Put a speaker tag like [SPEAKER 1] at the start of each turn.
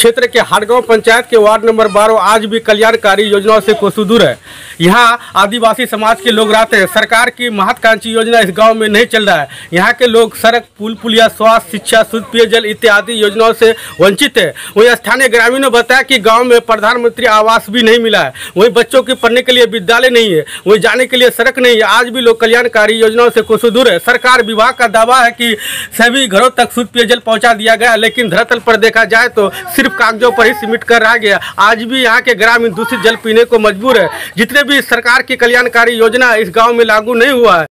[SPEAKER 1] क्षेत्र के हाटगांव पंचायत के वार्ड नंबर 12 आज भी कल्याणकारी योजनाओं से कोसों दूर है। यहाँ आदिवासी समाज के लोग रहते हैं। सरकार की महत्वाकांक्षी योजना इस गांव में नहीं चल रहा है। यहाँ के लोग सड़क, पुल, पुलिया, स्वास्थ्य, शिक्षा, शुद्ध पेयजल इत्यादि योजनाओं से वंचित है। वहीं स्थानीय ग्रामीणों ने बताया कि गाँव में प्रधानमंत्री आवास भी नहीं मिला है। वहीं बच्चों के पढ़ने के लिए विद्यालय नहीं है, वहीं जाने के लिए सड़क नहीं है। आज भी लोग कल्याणकारी योजनाओं से कोसों दूर है। सरकार विभाग का दावा है कि सभी घरों तक शुद्ध पेयजल पहुँचा दिया गया, लेकिन धरातल पर देखा जाए तो सिर्फ कागजों पर ही सिमट कर रह गया। आज भी यहाँ के ग्रामीण दूषित जल पीने को मजबूर है। जितने भी सरकार की कल्याणकारी योजना इस गांव में लागू नहीं हुआ है।